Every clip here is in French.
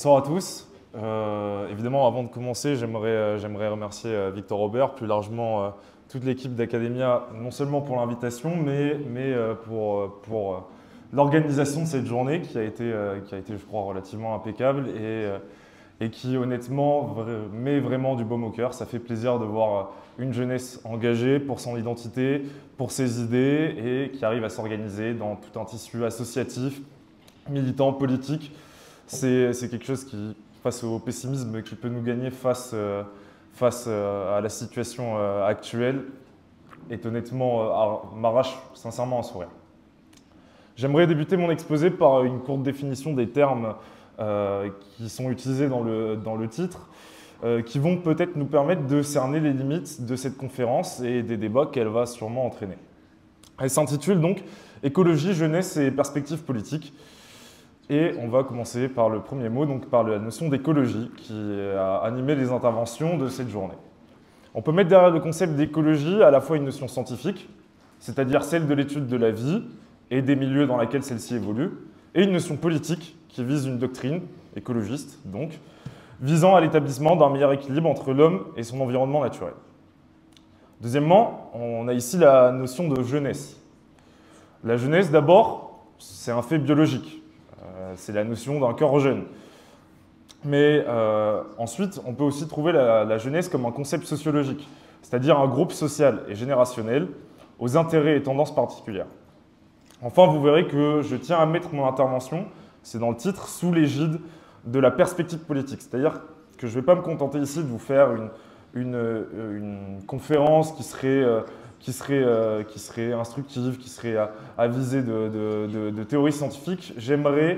Bonsoir à tous. Évidemment, avant de commencer, j'aimerais remercier Victor Robert, plus largement toute l'équipe d'Academia, non seulement pour l'invitation, mais pour l'organisation de cette journée qui a été, je crois, relativement impeccable et qui, honnêtement, met vraiment du baume au cœur. Ça fait plaisir de voir une jeunesse engagée pour son identité, pour ses idées et qui arrive à s'organiser dans tout un tissu associatif, militant, politique. C'est quelque chose qui, face au pessimisme qui peut nous gagner face à la situation actuelle, est honnêtement, m'arrache sincèrement un sourire. J'aimerais débuter mon exposé par une courte définition des termes qui sont utilisés dans le titre, qui vont peut-être nous permettre de cerner les limites de cette conférence et des débats qu'elle va sûrement entraîner. Elle s'intitule donc « Écologie, jeunesse et perspectives politiques ». Et on va commencer par le premier mot, donc par la notion d'écologie qui a animé les interventions de cette journée. On peut mettre derrière le concept d'écologie à la fois une notion scientifique, c'est-à-dire celle de l'étude de la vie et des milieux dans lesquels celle-ci évolue, et une notion politique qui vise une doctrine, écologiste donc, visant à l'établissement d'un meilleur équilibre entre l'homme et son environnement naturel. Deuxièmement, on a ici la notion de jeunesse. La jeunesse, d'abord, c'est un fait biologique. C'est la notion d'un corps jeune. Mais ensuite, on peut aussi trouver la jeunesse comme un concept sociologique, c'est-à-dire un groupe social et générationnel aux intérêts et tendances particulières. Enfin, vous verrez que je tiens à mettre mon intervention, c'est dans le titre, sous l'égide de la perspective politique. C'est-à-dire que je ne vais pas me contenter ici de vous faire une conférence qui serait instructive, qui serait à visée de théorie scientifique. J'aimerais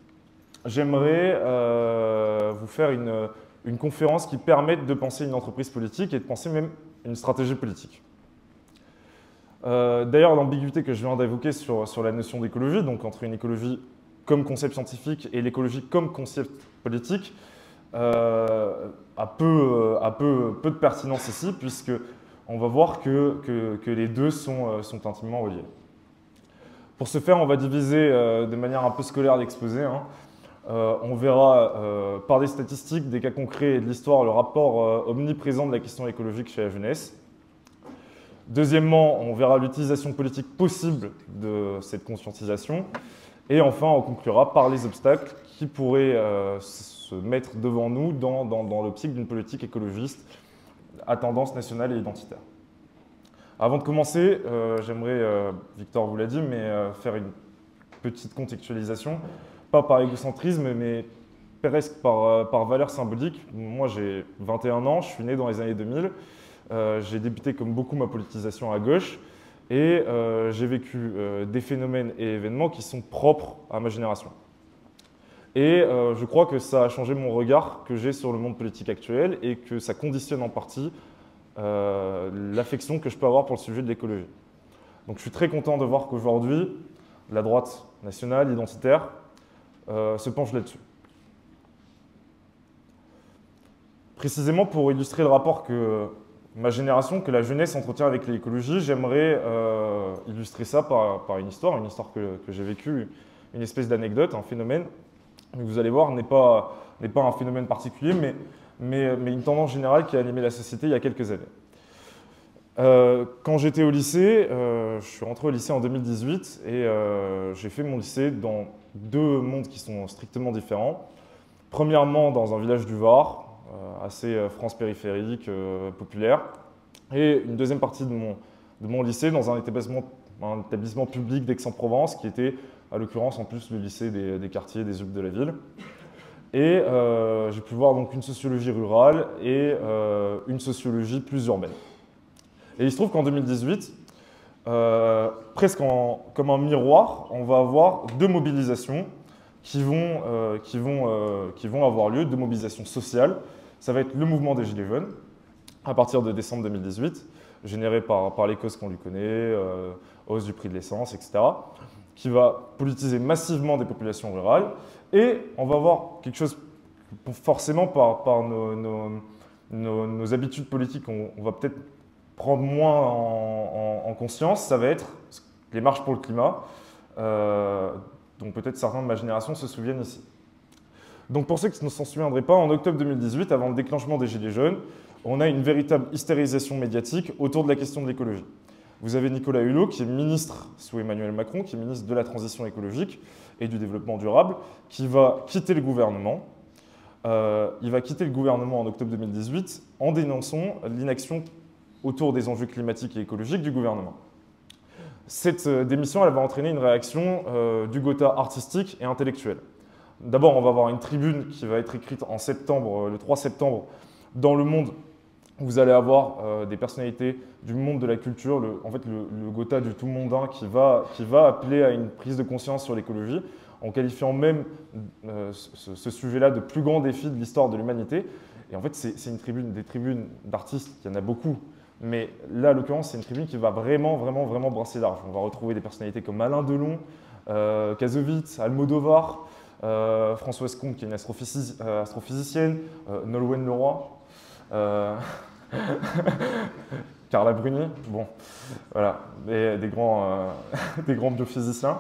vous faire une conférence qui permette de penser une entreprise politique et de penser même une stratégie politique. D'ailleurs, l'ambiguïté que je viens d'évoquer sur la notion d'écologie, donc entre une écologie comme concept scientifique et l'écologie comme concept politique, a peu de pertinence ici, puisque on va voir que les deux sont intimement reliés. Pour ce faire, on va diviser de manière un peu scolaire l'exposé. On verra par des statistiques, des cas concrets et de l'histoire le rapport omniprésent de la question écologique chez la jeunesse. Deuxièmement, on verra l'utilisation politique possible de cette conscientisation. Et enfin, on conclura par les obstacles qui pourraient se mettre devant nous dans l'optique d'une politique écologiste à tendance nationale et identitaire. Avant de commencer, j'aimerais, Victor vous l'a dit, mais faire une petite contextualisation, pas par égocentrisme, mais presque par valeur symbolique. Moi, j'ai 21 ans, je suis né dans les années 2000, j'ai débuté comme beaucoup ma politisation à gauche, et j'ai vécu des phénomènes et événements qui sont propres à ma génération. Et je crois que ça a changé mon regard que j'ai sur le monde politique actuel et que ça conditionne en partie l'affection que je peux avoir pour le sujet de l'écologie. Donc je suis très content de voir qu'aujourd'hui, la droite nationale, identitaire, se penche là-dessus. Précisément pour illustrer le rapport que ma génération, que la jeunesse entretient avec l'écologie, j'aimerais illustrer ça par une histoire que j'ai vécue, une espèce d'anecdote, un phénomène, que vous allez voir n'est pas un phénomène particulier, mais une tendance générale qui a animé la société il y a quelques années. Quand j'étais au lycée, je suis rentré au lycée en 2018 et j'ai fait mon lycée dans deux mondes qui sont strictement différents. Premièrement, dans un village du Var, assez France périphérique, populaire, et une deuxième partie de mon lycée dans un établissement public d'Aix-en-Provence qui était, à l'occurrence, en plus le lycée des quartiers, des UP de la ville. Et j'ai pu voir donc une sociologie rurale et une sociologie plus urbaine. Et il se trouve qu'en 2018, presque comme un miroir, on va avoir deux mobilisations qui vont avoir lieu, deux mobilisations sociales. Ça va être le mouvement des Gilets jaunes, à partir de décembre 2018, généré par les causes qu'on lui connaît, hausse du prix de l'essence, etc., qui va politiser massivement des populations rurales. Et on va voir quelque chose, forcément par nos habitudes politiques, on va peut-être prendre moins en conscience, ça va être les marches pour le climat, dont peut-être certains de ma génération se souviennent ici. Donc pour ceux qui ne s'en souviendraient pas, en octobre 2018, avant le déclenchement des Gilets jaunes, on a une véritable hystérisation médiatique autour de la question de l'écologie. Vous avez Nicolas Hulot, qui est ministre sous Emmanuel Macron, qui est ministre de la Transition écologique et du Développement durable, qui va quitter le gouvernement. Il va quitter le gouvernement en octobre 2018 en dénonçant l'inaction autour des enjeux climatiques et écologiques du gouvernement. Cette démission, elle va entraîner une réaction du Gotha artistique et intellectuel. D'abord, on va avoir une tribune qui va être écrite en septembre, le 3 septembre, dans Le Monde. Vous allez avoir des personnalités du monde de la culture, le Gotha du tout mondain qui va appeler à une prise de conscience sur l'écologie, en qualifiant même ce sujet-là de plus grand défi de l'histoire de l'humanité. Et en fait, c'est une tribune, des tribunes d'artistes, il y en a beaucoup, mais là, en l'occurrence, c'est une tribune qui va vraiment brasser large. On va retrouver des personnalités comme Alain Delon, Kassovitz, Almodovar, Françoise Combe, qui est une astrophysicienne, Nolwenn Leroy, Carla Bruni, bon, voilà, des grands biophysiciens.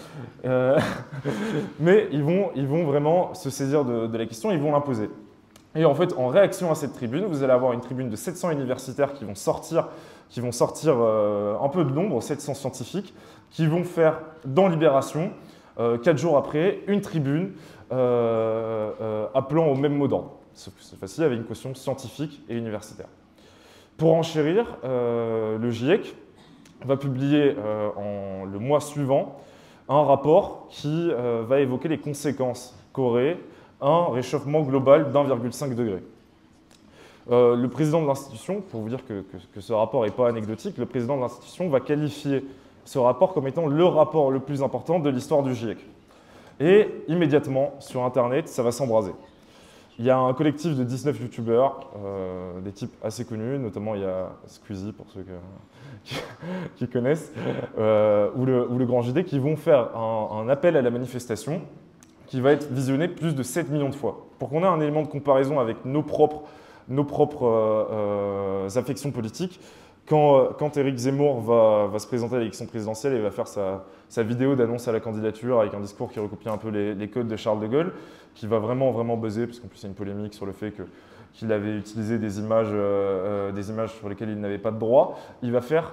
Mais ils vont vraiment se saisir de la question, ils vont l'imposer. Et en fait, en réaction à cette tribune, vous allez avoir une tribune de 700 universitaires qui vont sortir un peu de l'ombre, 700 scientifiques, qui vont faire dans Libération, 4 jours après, une tribune appelant au même mot d'ordre. Sauf que cette fois-ci, avec une caution scientifique et universitaire. Pour enchérir, le GIEC va publier le mois suivant un rapport qui va évoquer les conséquences qu'aurait un réchauffement global d'1,5 degré. Le président de l'institution, pour vous dire que ce rapport n'est pas anecdotique, le président de l'institution va qualifier ce rapport comme étant le rapport le plus important de l'histoire du GIEC. Et immédiatement, sur Internet, ça va s'embraser. Il y a un collectif de 19 youtubeurs, des types assez connus, notamment il y a Squeezie, pour ceux qui connaissent, ou le Grand JD, qui vont faire un appel à la manifestation qui va être visionné plus de 7 millions de fois. Pour qu'on ait un élément de comparaison avec nos propres affections politiques, quand Éric Zemmour va se présenter à l'élection présidentielle et va faire sa vidéo d'annonce à la candidature avec un discours qui recopie un peu les codes de Charles de Gaulle, qui va vraiment buzzer, parce qu'en plus il y a une polémique sur le fait qu'il avait utilisé des images sur lesquelles il n'avait pas de droit, il va faire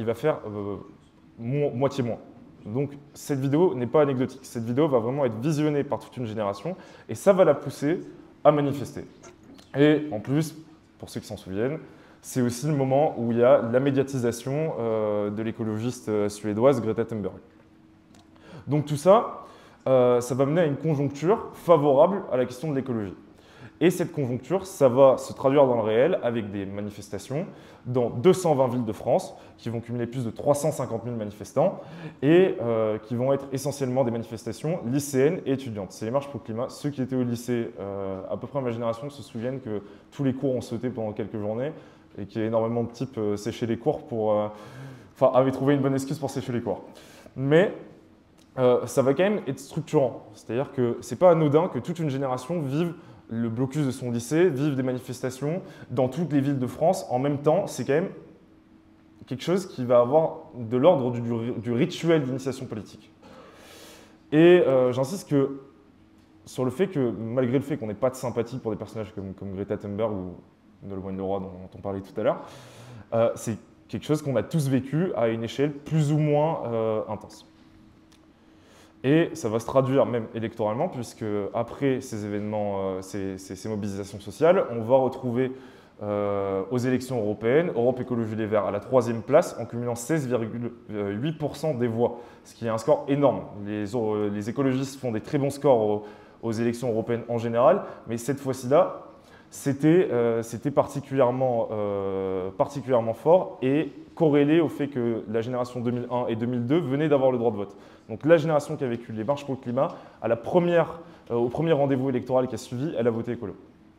moitié moins. Donc cette vidéo n'est pas anecdotique, cette vidéo va vraiment être visionnée par toute une génération et ça va la pousser à manifester. Et en plus, pour ceux qui s'en souviennent, c'est aussi le moment où il y a la médiatisation de l'écologiste suédoise Greta Thunberg. Donc tout ça, ça va mener à une conjoncture favorable à la question de l'écologie. Et cette conjoncture, ça va se traduire dans le réel avec des manifestations dans 220 villes de France qui vont cumuler plus de 350 000 manifestants et qui vont être essentiellement des manifestations lycéennes et étudiantes. C'est les marches pour le climat. Ceux qui étaient au lycée, à peu près à ma génération, se souviennent que tous les cours ont sauté pendant quelques journées et qu'il y a énormément de types séchaient les cours avaient trouvé une bonne excuse pour sécher les cours. Mais ça va quand même être structurant. C'est-à-dire que ce n'est pas anodin que toute une génération vive le blocus de son lycée, vive des manifestations dans toutes les villes de France. En même temps, c'est quand même quelque chose qui va avoir de l'ordre du rituel d'initiation politique. Et j'insiste sur le fait que, malgré le fait qu'on n'ait pas de sympathie pour des personnages comme Greta Thunberg ou Nolwenn Leroy dont on parlait tout à l'heure, c'est quelque chose qu'on a tous vécu à une échelle plus ou moins intense. Et ça va se traduire même électoralement, puisque après ces événements, ces mobilisations sociales, on va retrouver aux élections européennes, Europe Écologie Les Verts à la 3e place en cumulant 16,8% des voix, ce qui est un score énorme. Les écologistes font des très bons scores aux élections européennes en général, mais cette fois-ci-là, c'était particulièrement fort et corrélé au fait que la génération 2001 et 2002 venait d'avoir le droit de vote. Donc la génération qui a vécu les marches pour le climat, au premier rendez-vous électoral qui a suivi, elle a voté écolo.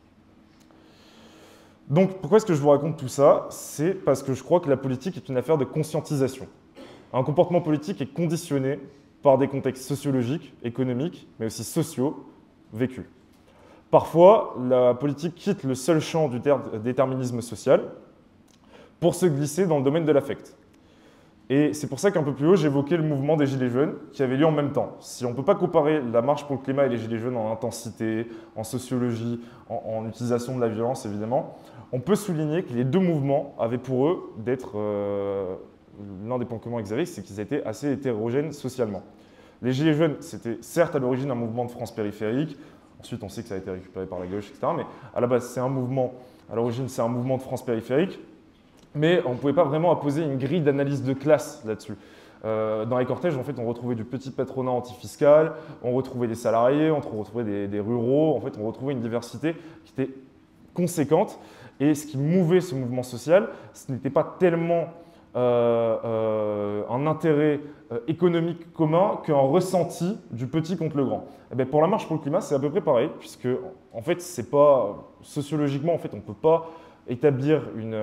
Donc pourquoi est-ce que je vous raconte tout ça? C'est parce que je crois que la politique est une affaire de conscientisation. Un comportement politique est conditionné par des contextes sociologiques, économiques, mais aussi sociaux, vécus. Parfois, la politique quitte le seul champ du déterminisme social pour se glisser dans le domaine de l'affect. Et c'est pour ça qu'un peu plus haut, j'évoquais le mouvement des Gilets jaunes qui avait lieu en même temps. Si on ne peut pas comparer la marche pour le climat et les Gilets jaunes en intensité, en sociologie, en utilisation de la violence évidemment, on peut souligner que les deux mouvements avaient pour eux d'être, l'un des points communs qu'ils avaient, c'est qu'ils étaient assez hétérogènes socialement. Les Gilets jaunes, c'était certes à l'origine un mouvement de France périphérique, ensuite on sait que ça a été récupéré par la gauche, etc. Mais à la base, c'est un mouvement, à l'origine, c'est un mouvement de France périphérique. Mais on ne pouvait pas vraiment apposer une grille d'analyse de classe là-dessus. Dans les cortèges, en fait, on retrouvait du petit patronat antifiscal, on retrouvait des salariés, on retrouvait des ruraux, en fait, on retrouvait une diversité qui était conséquente. Et ce qui mouvait ce mouvement social, ce n'était pas tellement un intérêt économique commun qu'un ressenti du petit contre le grand. Et bien, pour la marche pour le climat, c'est à peu près pareil, puisque en fait, c'est pas sociologiquement, en fait, on ne peut pas établir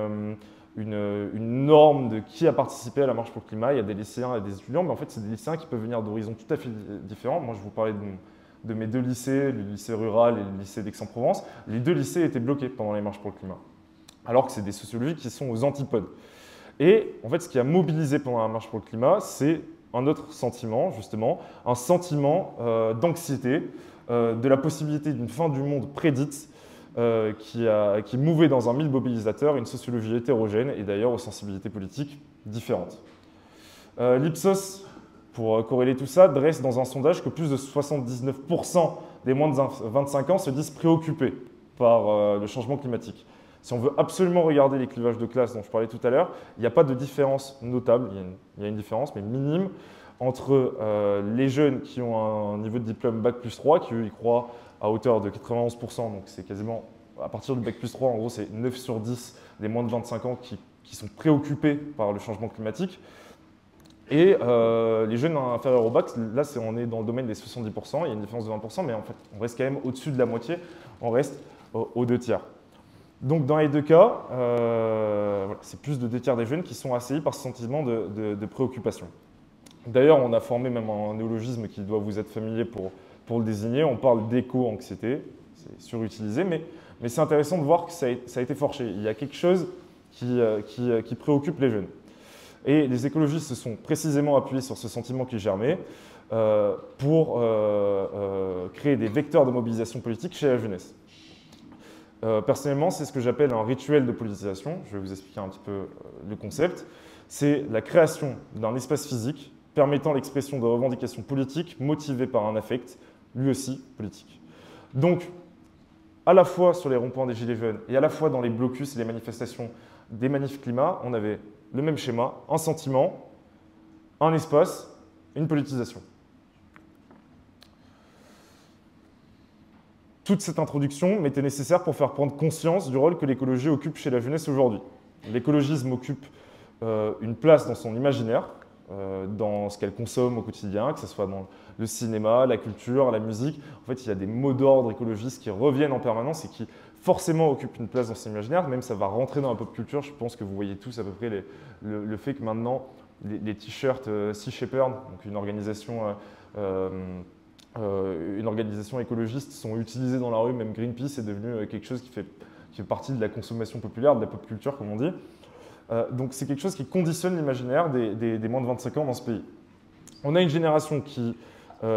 une norme de qui a participé à la marche pour le climat. Il y a des lycéens et des étudiants, mais en fait, c'est des lycéens qui peuvent venir d'horizons tout à fait différents. Moi, je vous parlais de mes deux lycées, le lycée rural et le lycée d'Aix-en-Provence. Les deux lycées étaient bloqués pendant les marches pour le climat, alors que c'est des sociologies qui sont aux antipodes. Et en fait, ce qui a mobilisé pendant la marche pour le climat, c'est un autre sentiment, justement, un sentiment d'anxiété, de la possibilité d'une fin du monde prédite, qui mouvait dans un mille mobilisateur une sociologie hétérogène et d'ailleurs aux sensibilités politiques différentes. L'Ipsos, pour corréler tout ça, dresse dans un sondage que plus de 79% des moins de 25 ans se disent préoccupés par le changement climatique. Si on veut absolument regarder les clivages de classe dont je parlais tout à l'heure, il n'y a pas de différence notable, il y a une différence mais minime, entre les jeunes qui ont un niveau de diplôme Bac+3, qui eux y croient à hauteur de 91%, donc c'est quasiment, à partir du Bac+3, en gros c'est 9 sur 10 des moins de 25 ans qui sont préoccupés par le changement climatique. Et les jeunes inférieurs au bac, là on est dans le domaine des 70%, il y a une différence de 20%, mais en fait on reste quand même au-dessus de la moitié, on reste aux 2 tiers. Donc dans les deux cas, voilà, c'est plus de 2 tiers des jeunes qui sont assaillis par ce sentiment de préoccupation. D'ailleurs, on a formé même un néologisme qui doit vous être familier pour le désigner. On parle d'éco-anxiété, c'est surutilisé, mais c'est intéressant de voir que ça a été forché. Il y a quelque chose qui préoccupe les jeunes. Et les écologistes se sont précisément appuyés sur ce sentiment qui germait pour créer des vecteurs de mobilisation politique chez la jeunesse. Personnellement, c'est ce que j'appelle un rituel de politisation. Je vais vous expliquer un petit peu le concept. C'est la création d'un espace physique permettant l'expression de revendications politiques motivées par un affect, lui aussi politique. Donc, à la fois sur les ronds-points des Gilets jaunes et à la fois dans les blocus et les manifestations des manifs climat, on avait le même schéma, un sentiment, un espace, une politisation. Toute cette introduction m'était nécessaire pour faire prendre conscience du rôle que l'écologie occupe chez la jeunesse aujourd'hui. L'écologisme occupe une place dans son imaginaire, dans ce qu'elle consomme au quotidien, que ce soit dans le cinéma, la culture, la musique. En fait, il y a des mots d'ordre écologistes qui reviennent en permanence et qui forcément occupent une place dans son imaginaire. Même ça va rentrer dans la pop culture. Je pense que vous voyez tous à peu près le fait que maintenant, les t-shirts Sea Shepherd, donc une organisation écologiste, sont utilisés dans la rue. Même Greenpeace est devenu quelque chose qui fait partie de la consommation populaire, de la pop culture, comme on dit. Donc c'est quelque chose qui conditionne l'imaginaire des moins de 25 ans dans ce pays. On a une génération qui fait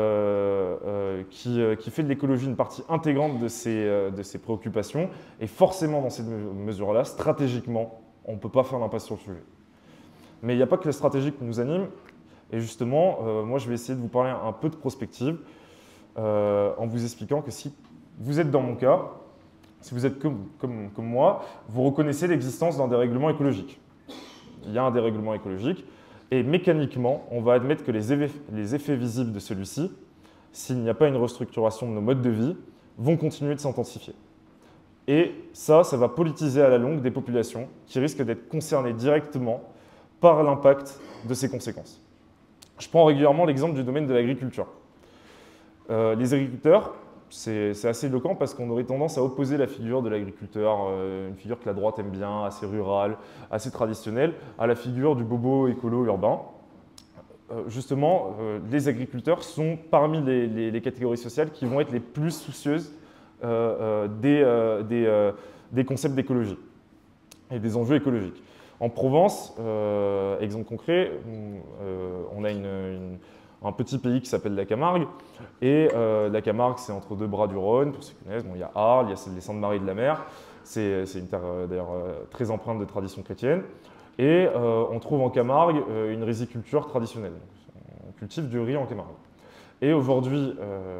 de l'écologie une partie intégrante de ses préoccupations, et forcément dans ces mesures-là, stratégiquement, on ne peut pas faire l'impasse sur le sujet. Mais il n'y a pas que la stratégie qui nous anime, et justement, moi je vais essayer de vous parler un peu de prospective, en vous expliquant que si vous êtes dans mon cas, si vous êtes comme moi, vous reconnaissez l'existence d'un dérèglement écologique. Il y a un dérèglement écologique et mécaniquement, on va admettre que les effets visibles de celui-ci, s'il n'y a pas une restructuration de nos modes de vie, vont continuer de s'intensifier. Et ça va politiser à la longue des populations qui risquent d'être concernées directement par l'impact de ces conséquences. Je prends régulièrement l'exemple du domaine de l'agriculture. Les agriculteurs, c'est assez éloquent parce qu'on aurait tendance à opposer la figure de l'agriculteur, une figure que la droite aime bien, assez rurale, assez traditionnelle, à la figure du bobo écolo urbain. Justement, les agriculteurs sont parmi les catégories sociales qui vont être les plus soucieuses des concepts d'écologie et des enjeux écologiques. En Provence, exemple concret, on a un petit pays qui s'appelle la Camargue. Et la Camargue, c'est entre deux bras du Rhône, pour ceux qui connaissent. Bon, il y a Arles, il y a les Saintes-Maries de la Mer. C'est une terre d'ailleurs très empreinte de tradition chrétienne. Et on trouve en Camargue une riziculture traditionnelle. On cultive du riz en Camargue. Et aujourd'hui,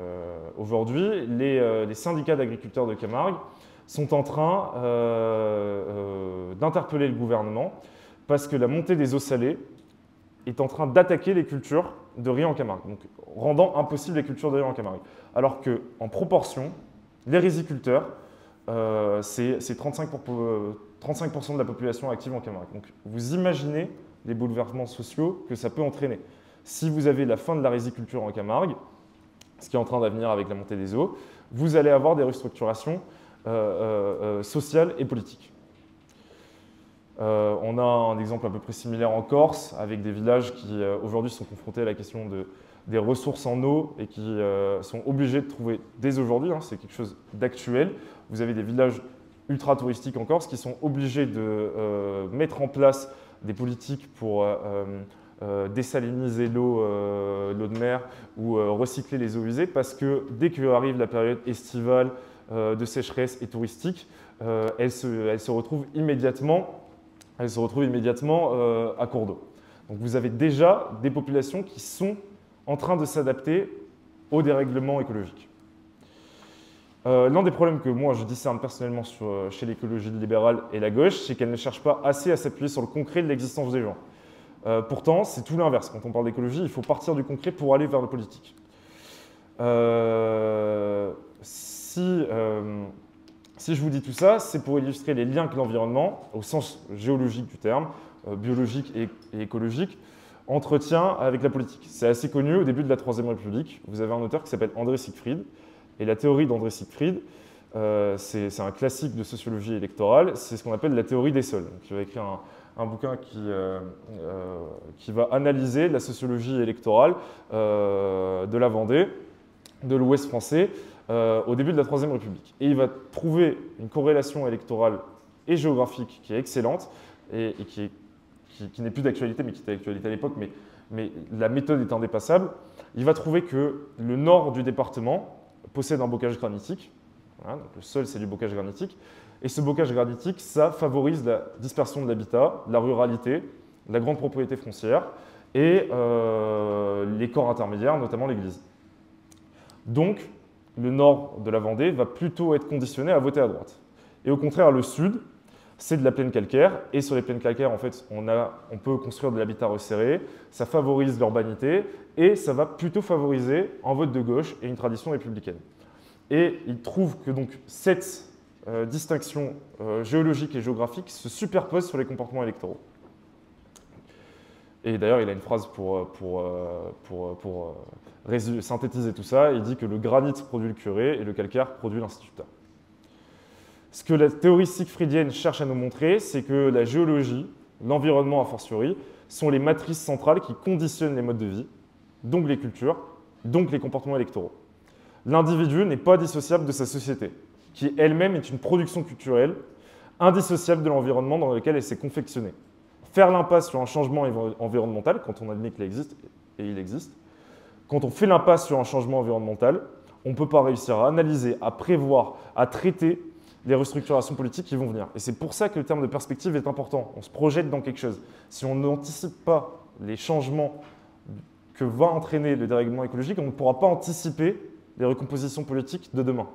les syndicats d'agriculteurs de Camargue sont en train d'interpeller le gouvernement parce que la montée des eaux salées est en train d'attaquer les cultures de riz en Camargue, donc rendant impossible les cultures de riz en Camargue. Alors qu'en proportion, les riziculteurs, c'est 35% de la population active en Camargue. Donc vous imaginez les bouleversements sociaux que ça peut entraîner. Si vous avez la fin de la riziculture en Camargue, ce qui est en train d'avenir avec la montée des eaux, vous allez avoir des restructurations sociales et politiques. On a un exemple à peu près similaire en Corse, avec des villages qui aujourd'hui sont confrontés à la question des ressources en eau et qui sont obligés de trouver, dès aujourd'hui, c'est quelque chose d'actuel, vous avez des villages ultra touristiques en Corse qui sont obligés de mettre en place des politiques pour désaliniser l'eau de mer ou recycler les eaux usées parce que dès qu'arrive la période estivale de sécheresse et touristique, elle se retrouve immédiatement à court d'eau. Donc vous avez déjà des populations qui sont en train de s'adapter au dérèglement écologique. L'un des problèmes que moi je discerne personnellement chez l'écologie libérale et la gauche, c'est qu'elle ne cherche pas assez à s'appuyer sur le concret de l'existence des gens. Pourtant, c'est tout l'inverse. Quand on parle d'écologie, il faut partir du concret pour aller vers le politique. Si je vous dis tout ça, c'est pour illustrer les liens que l'environnement, au sens géologique du terme, biologique et écologique, entretient avec la politique. C'est assez connu, au début de la Troisième République, vous avez un auteur qui s'appelle André Siegfried, et la théorie d'André Siegfried, c'est un classique de sociologie électorale, c'est ce qu'on appelle la théorie des sols. Donc, il va écrire un bouquin qui va analyser la sociologie électorale de la Vendée, de l'Ouest français, au début de la Troisième République. Et il va trouver une corrélation électorale et géographique qui est excellente et qui n'est plus d'actualité, mais qui était d'actualité à l'époque, mais la méthode est indépassable. Il va trouver que le nord du département possède un bocage granitique. Voilà, donc le sol, c'est du bocage granitique. Et ce bocage granitique, ça favorise la dispersion de l'habitat, la ruralité, la grande propriété foncière et les corps intermédiaires, notamment l'église. Donc, le nord de la Vendée va plutôt être conditionné à voter à droite. Et au contraire, le sud, c'est de la plaine calcaire. Et sur les plaines calcaires, en fait, on peut construire de l'habitat resserré, ça favorise l'urbanité et ça va plutôt favoriser un vote de gauche et une tradition républicaine. Et il trouve que donc cette distinction géologique et géographique se superpose sur les comportements électoraux. Et d'ailleurs, il a une phrase pour synthétiser tout ça. Il dit que le granit produit le curé et le calcaire produit l'instituteur. Ce que la théorie siegfriedienne cherche à nous montrer, c'est que la géologie, l'environnement a fortiori, sont les matrices centrales qui conditionnent les modes de vie, donc les cultures, donc les comportements électoraux. L'individu n'est pas dissociable de sa société, qui elle-même est une production culturelle indissociable de l'environnement dans lequel elle s'est confectionnée. Faire l'impasse sur un changement environnemental, quand on admet qu'il existe, et il existe, quand on fait l'impasse sur un changement environnemental, on ne peut pas réussir à analyser, à prévoir, à traiter les restructurations politiques qui vont venir. Et c'est pour ça que le terme de perspective est important. On se projette dans quelque chose. Si on n'anticipe pas les changements que va entraîner le dérèglement écologique, on ne pourra pas anticiper les recompositions politiques de demain.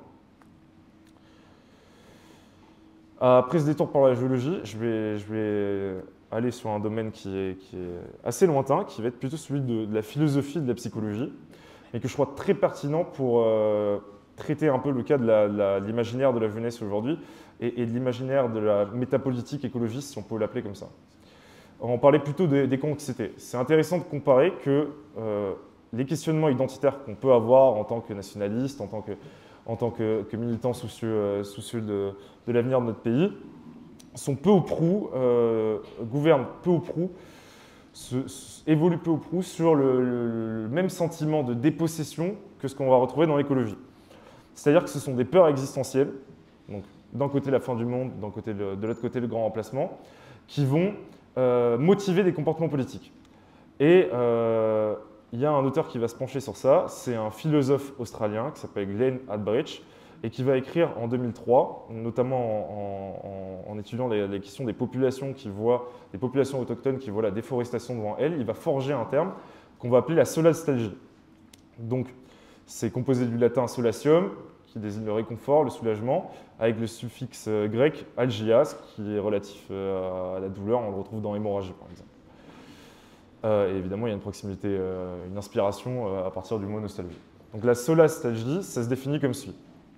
Après ce détour par la géologie, je vais aller sur un domaine qui est assez lointain, qui va être plutôt celui de la philosophie de la psychologie, mais que je crois très pertinent pour traiter un peu le cas de l'imaginaire de la jeunesse aujourd'hui et de l'imaginaire de la métapolitique écologiste, si on peut l'appeler comme ça. On parlait plutôt des camps que c'était. C'est intéressant de comparer que les questionnements identitaires qu'on peut avoir en tant que nationaliste, en tant que militant soucieux de l'avenir de notre pays, sont peu ou prou, gouvernent peu ou prou, évoluent peu ou prou sur le même sentiment de dépossession que ce qu'on va retrouver dans l'écologie. C'est-à-dire que ce sont des peurs existentielles, donc d'un côté la fin du monde, de l'autre côté le grand remplacement, qui vont motiver des comportements politiques. Et il y a un auteur qui va se pencher sur ça, c'est un philosophe australien qui s'appelle Glenn Hadbrich, et qui va écrire en 2003, notamment en étudiant les questions des populations des populations autochtones qui voient la déforestation devant elles, il va forger un terme qu'on va appeler la solastalgie. Donc, c'est composé du latin solatium, qui désigne le réconfort, le soulagement, avec le suffixe grec algias, qui est relatif à la douleur, on le retrouve dans hémorragie par exemple. Et évidemment, il y a une proximité, une inspiration à partir du mot nostalgie. Donc la solastalgie, ça se définit comme suit.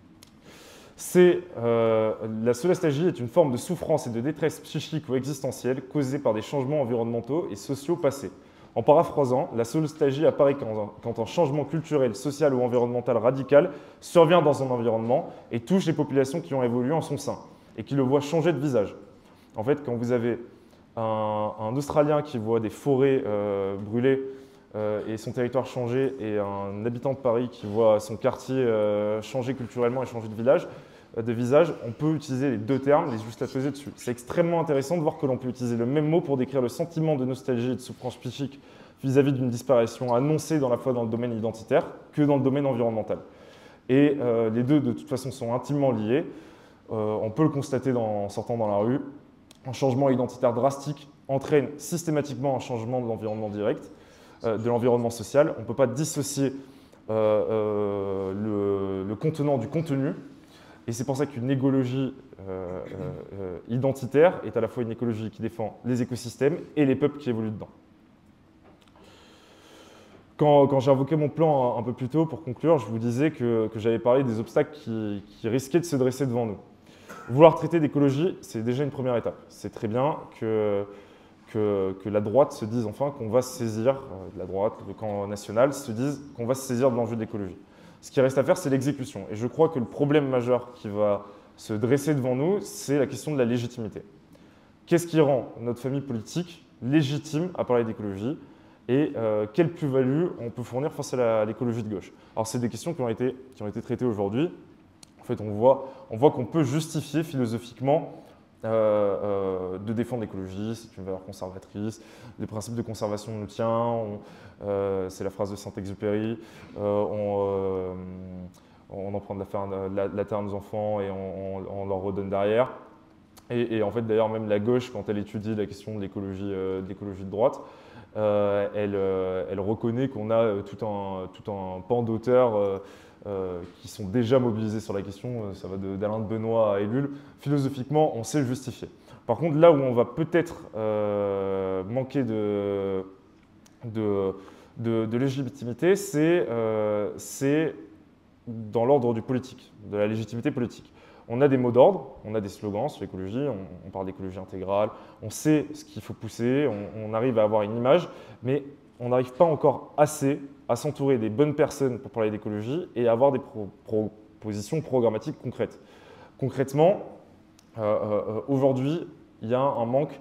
La solastalgie est une forme de souffrance et de détresse psychique ou existentielle causée par des changements environnementaux et sociaux passés. En paraphrasant, la solastalgie apparaît quand un changement culturel, social ou environnemental radical survient dans un environnement et touche les populations qui ont évolué en son sein et qui le voient changer de visage. En fait, quand vous avez un Australien qui voit des forêts brûlées et son territoire changer, et un habitant de Paris qui voit son quartier changer culturellement et changer de visage, on peut utiliser les deux termes, les juxtaposer dessus. C'est extrêmement intéressant de voir que l'on peut utiliser le même mot pour décrire le sentiment de nostalgie et de souffrance psychique vis-à-vis d'une disparition annoncée dans le domaine identitaire que dans le domaine environnemental. Et les deux, de toute façon, sont intimement liés. On peut le constater en sortant dans la rue. Un changement identitaire drastique entraîne systématiquement un changement de l'environnement direct, de l'environnement social. On ne peut pas dissocier le contenant du contenu. Et c'est pour ça qu'une écologie identitaire est à la fois une écologie qui défend les écosystèmes et les peuples qui évoluent dedans. Quand j'ai invoqué mon plan un peu plus tôt, pour conclure, je vous disais que j'avais parlé des obstacles qui risquaient de se dresser devant nous. Vouloir traiter d'écologie, c'est déjà une première étape. C'est très bien que la droite se dise enfin qu'on va se saisir, la droite, le camp national, se dise qu'on va se saisir de l'enjeu de l'écologie. Ce qui reste à faire, c'est l'exécution. Et je crois que le problème majeur qui va se dresser devant nous, c'est la question de la légitimité. Qu'est-ce qui rend notre famille politique légitime à parler d'écologie et quelle plus-value on peut fournir face à l'écologie de gauche? Alors, c'est des questions qui ont été traitées aujourd'hui. En fait, on voit qu'on peut justifier philosophiquement de défendre l'écologie, c'est une valeur conservatrice, les principes de conservation nous tiennent, c'est la phrase de Saint-Exupéry, on emprunte la terre à nos enfants et on leur redonne derrière. Et en fait, d'ailleurs, même la gauche, quand elle étudie la question de l'écologie de droite, elle reconnaît qu'on a tout un pan d'auteurs qui sont déjà mobilisés sur la question, ça va d'Alain de Benoît à Ellul. Philosophiquement, on sait le justifier. Par contre, là où on va peut-être manquer de légitimité, c'est dans l'ordre du politique, de la légitimité politique. On a des mots d'ordre, on a des slogans sur l'écologie, on parle d'écologie intégrale, on sait ce qu'il faut pousser, on arrive à avoir une image, mais on n'arrive pas encore assez à s'entourer des bonnes personnes pour parler d'écologie et à avoir des propositions programmatiques concrètes. Concrètement, aujourd'hui, il y a un manque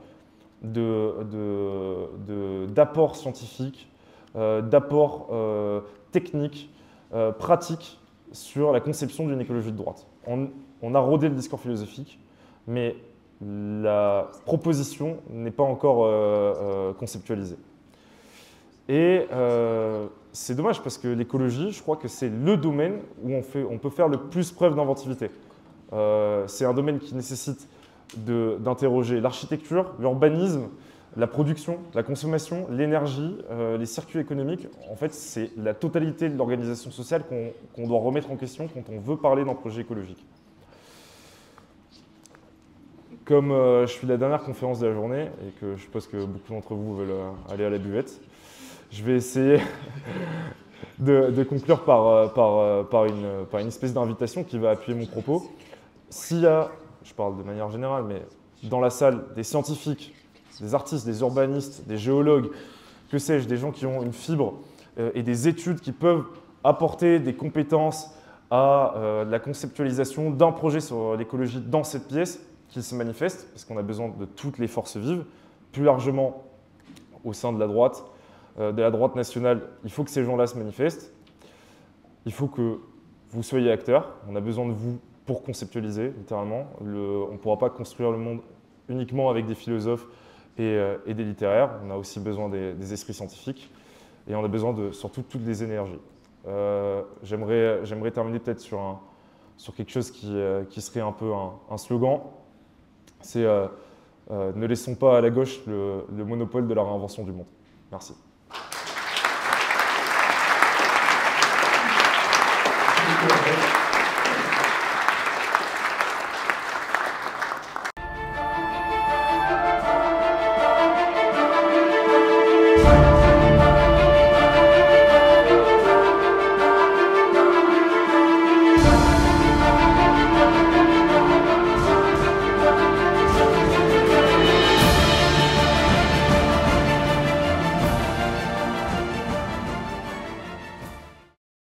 d'apports scientifiques, d'apports techniques, pratiques sur la conception d'une écologie de droite. On a rodé le discours philosophique, mais la proposition n'est pas encore conceptualisée. Et c'est dommage parce que l'écologie, je crois que c'est le domaine où on peut faire le plus preuve d'inventivité. C'est un domaine qui nécessite d'interroger l'architecture, l'urbanisme, la production, la consommation, l'énergie, les circuits économiques. En fait, c'est la totalité de l'organisation sociale qu'on doit remettre en question quand on veut parler d'un projet écologique. Comme je suis la dernière conférence de la journée et que je suppose que beaucoup d'entre vous veulent aller à la buvette, je vais essayer de conclure par une espèce d'invitation qui va appuyer mon propos. S'il y a, je parle de manière générale, mais dans la salle, des scientifiques, des artistes, des urbanistes, des géologues, que sais-je, des gens qui ont une fibre et des études qui peuvent apporter des compétences à la conceptualisation d'un projet sur l'écologie dans cette pièce, qu'ils se manifestent, parce qu'on a besoin de toutes les forces vives, plus largement au sein de la droite nationale, il faut que ces gens-là se manifestent. Il faut que vous soyez acteurs. On a besoin de vous pour conceptualiser, littéralement. On ne pourra pas construire le monde uniquement avec des philosophes et des littéraires. On a aussi besoin des esprits scientifiques et on a besoin de surtout toutes les énergies. J'aimerais terminer peut-être sur quelque chose qui serait un peu un slogan. C'est ne laissons pas à la gauche le monopole de la réinvention du monde. Merci.